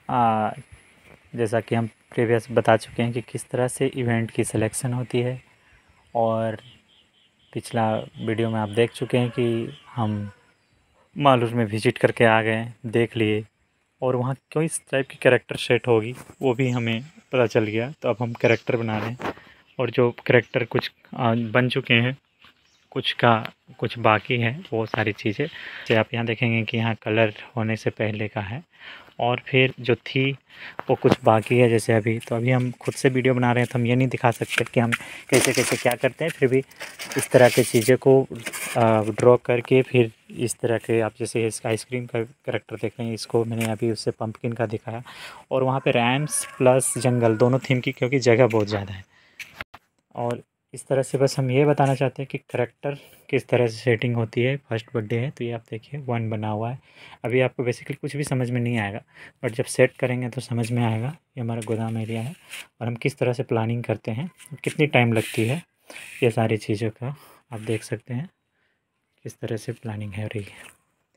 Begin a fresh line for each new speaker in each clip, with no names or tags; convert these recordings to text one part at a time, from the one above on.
आ, जैसा कि हम प्रीवियस बता चुके हैं कि किस तरह से इवेंट की सिलेक्शन होती है, और पिछला वीडियो में आप देख चुके हैं कि हम मालूर में विज़िट करके आ गए, देख लिए, और वहाँ किस टाइप की कैरेक्टर सेट होगी वो भी हमें पता चल गया। तो अब हम कैरेक्टर बना रहे हैं, और जो कैरेक्टर कुछ बन चुके हैं, कुछ बाकी है, वो सारी चीज़ें जो आप यहाँ देखेंगे कि यहाँ कलर होने से पहले का है, और फिर जो थी वो कुछ बाकी है। जैसे अभी हम खुद से वीडियो बना रहे हैं तो हम ये नहीं दिखा सकते कि हम कैसे कैसे क्या करते हैं, फिर भी इस तरह की चीज़ें को ड्रॉ करके फिर इस तरह के, आप जैसे इस आइसक्रीम का कैरेक्टर देख रहे हैं, इसको मैंने अभी उससे पंपकिन का दिखाया, और वहाँ पे रैम्स प्लस जंगल दोनों थीम की, क्योंकि जगह बहुत ज़्यादा है। और इस तरह से बस हम ये बताना चाहते हैं कि करैक्टर किस तरह से सेटिंग होती है। फर्स्ट बर्थडे है तो ये आप देखिए 1 बना हुआ है। अभी आपको बेसिकली कुछ भी समझ में नहीं आएगा, बट जब सेट करेंगे तो समझ में आएगा। ये हमारा गोदाम एरिया है, और हम किस तरह से प्लानिंग करते हैं, कितनी टाइम लगती है, ये सारी चीज़ों का आप देख सकते हैं किस तरह से प्लानिंग है रही है।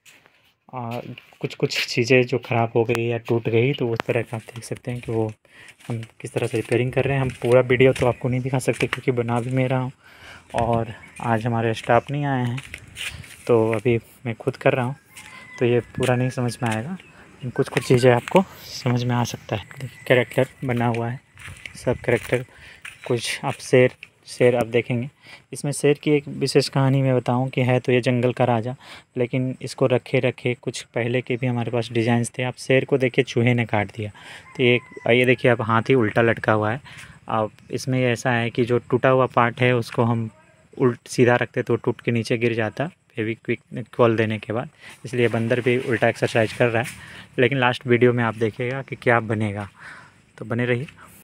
कुछ चीज़ें जो ख़राब हो गई या टूट गई तो उस तरह का आप देख सकते हैं कि वो हम किस तरह से रिपेयरिंग कर रहे हैं। हम पूरा वीडियो तो आपको नहीं दिखा सकते क्योंकि बना भी मैं रहा हूँ, और आज हमारे स्टाफ नहीं आए हैं, तो अभी मैं खुद कर रहा हूँ, तो ये पूरा नहीं समझ में आएगा। कुछ चीज़ें आपको समझ में आ सकता है। देखिए कैरेक्टर बना हुआ है, सब कैरेक्टर। कुछ आप शेर आप देखेंगे, इसमें शेर की एक विशेष कहानी मैं बताऊं कि है तो ये जंगल का राजा, लेकिन इसको रखे रखे कुछ पहले के भी हमारे पास डिज़ाइंस थे। आप शेर को देखिए चूहे ने काट दिया, तो ये देखिए आप हाथी उल्टा लटका हुआ है। अब इसमें ऐसा है कि जो टूटा हुआ पार्ट है उसको हम सीधा रखते तो टूट के नीचे गिर जाता फेविक्विक कॉल देने के बाद, इसलिए बंदर भी उल्टा एक्सरसाइज कर रहा है। लेकिन लास्ट वीडियो में आप देखिएगा कि क्या बनेगा, तो बने रहिए।